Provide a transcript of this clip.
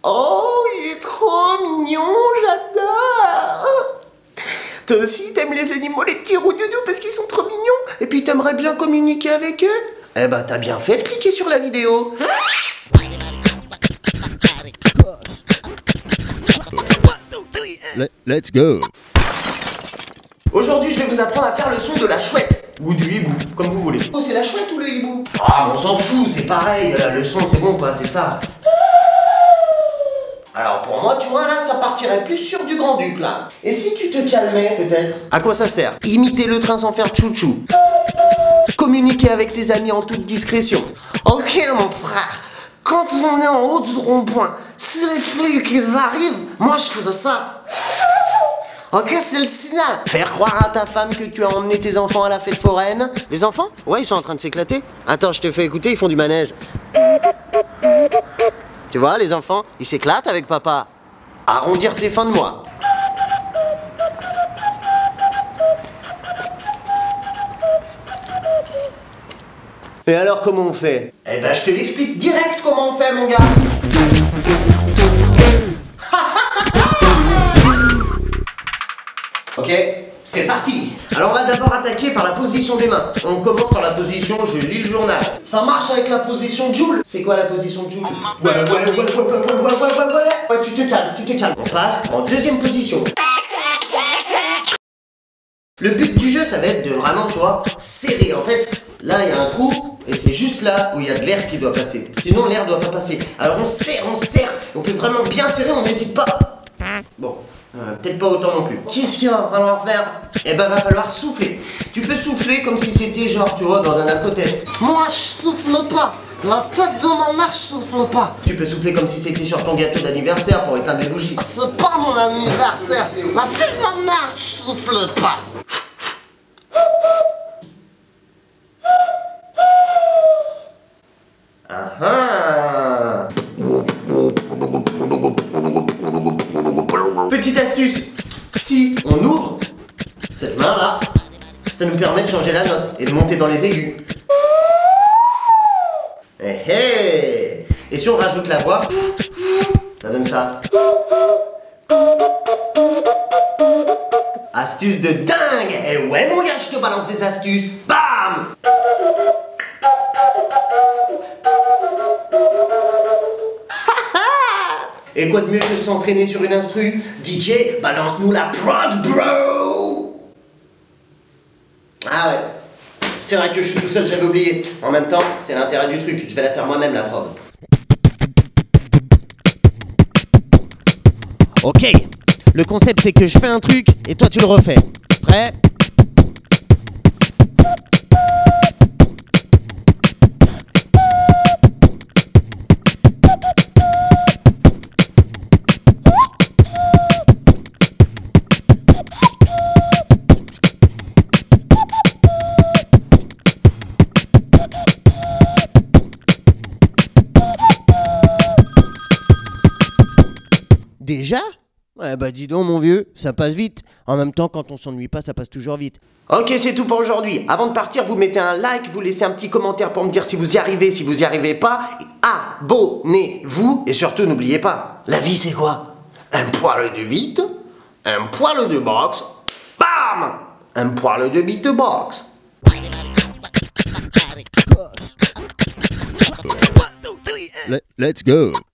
Oh, il est trop mignon, j'adore. Toi aussi, t'aimes les animaux, les petits roux-doudous, parce qu'ils sont trop mignons. Et puis t'aimerais bien communiquer avec eux. Eh ben, t'as bien fait de cliquer sur la vidéo. Let's go. Aujourd'hui, je vais vous apprendre à faire le son de la chouette. Ou du hibou, comme vous voulez. Oh, c'est la chouette ou le hibou? Ah, on s'en fout, c'est pareil. Le son, c'est bon, quoi, c'est ça. Alors pour moi, tu vois, là, ça partirait plus sur du grand-duc, là. Et si tu te calmais, peut-être? À quoi ça sert? Imiter le train sans faire tchou-tchou. Communiquer avec tes amis en toute discrétion. Ok, mon frère, quand on est en haut du rond-point, si les flics ils arrivent, moi je faisais ça. Ok, c'est le signal. Faire croire à ta femme que tu as emmené tes enfants à la fête foraine. Les enfants? Ouais, ils sont en train de s'éclater. Attends, je te fais écouter, ils font du manège. Tu vois, les enfants, ils s'éclatent avec papa. Arrondir tes fins de mois. Et alors, comment on fait? Eh ben, je te l'explique direct comment on fait, mon gars. Ok, c'est parti. Alors on va d'abord attaquer par la position des mains. On commence par la position, je lis le journal. Ça marche avec la position Joule. C'est quoi la position Joule? Ouais, tu te calmes, tu te calmes. On passe en deuxième position. Le but du jeu, ça va être de vraiment, tu vois, serrer. En fait, là, il y a un trou, et c'est juste là où il y a de l'air qui doit passer. Sinon, l'air doit pas passer. Alors on serre, on peut vraiment bien serrer, on n'hésite pas. Bon. Peut-être pas autant non plus. Qu'est-ce qu'il va falloir faire? Eh ben va falloir souffler. Tu peux souffler comme si c'était genre, tu vois, dans un alcotest. Moi je souffle pas. La tête de ma mère je souffle pas. Tu peux souffler comme si c'était sur ton gâteau d'anniversaire pour éteindre les bougies. C'est pas mon anniversaire. La tête de ma mère je souffle pas. Petite astuce, si on ouvre cette main là, ça nous permet de changer la note et de monter dans les aigus. Et si on rajoute la voix, ça donne ça. Astuce de dingue. Et ouais mon gars, je te balance des astuces. Bam. Et quoi de mieux que s'entraîner sur une instru? DJ, balance-nous la prod, bro! Ah ouais, c'est vrai que je suis tout seul, j'avais oublié. En même temps, c'est l'intérêt du truc, je vais la faire moi-même la prod. Ok, le concept c'est que je fais un truc et toi tu le refais. Prêt? Déjà? Ouais bah dis donc mon vieux, ça passe vite. En même temps quand on s'ennuie pas ça passe toujours vite. Ok c'est tout pour aujourd'hui. Avant de partir vous mettez un like, vous laissez un petit commentaire pour me dire si vous y arrivez, si vous y arrivez pas. Et abonnez-vous et surtout n'oubliez pas, la vie c'est quoi? Un poil de bite, un poil de box, bam! Un poil de bite box. Let's go.